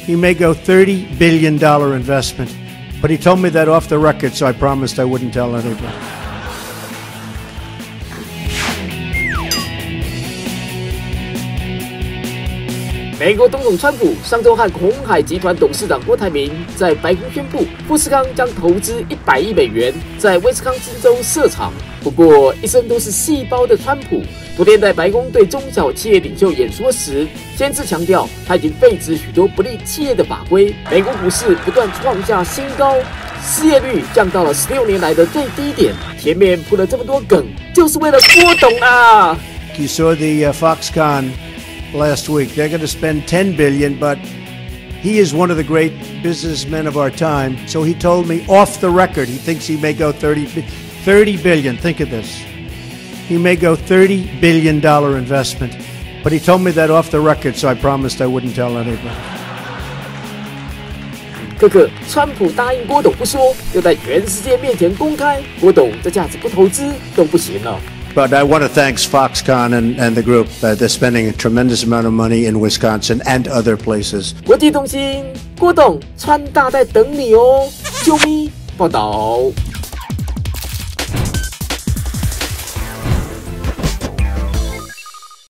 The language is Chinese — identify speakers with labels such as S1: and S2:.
S1: he may go $30 billion investment. But he told me that off the record, so I promised I wouldn't tell anybody.
S2: 美国总统川普上周和鸿海集团董事长郭台铭在白宫宣布，富士康将投资100亿美元在威斯康星州设厂。不过，一生都是细胞的川普，昨天在白宫对中小企业领袖演说时，先是强调他已经废止许多不利企业的法规，美国股市不断创下新高，失业率降到了16年来的最低点。前面铺了这么多梗，就是为了郭董啊！
S1: You saw the Foxconn last week. They're going to spend $10 billion, but he is one of the great businessmen of our time. So he told me off the record he thinks he may go $30 billion. Think of this. He may go $30 billion investment. But he told me that off the record, so I promised I wouldn't tell anybody.
S2: 可可，川普答应郭董不说，又在全世界面前公开，郭董这价值不投资都不行了。
S1: But I want to thank Foxconn and the group. They're spending a tremendous amount of money in Wisconsin and other places.
S2: 国际中心，郭董，川大在等你哦，啾咪报道。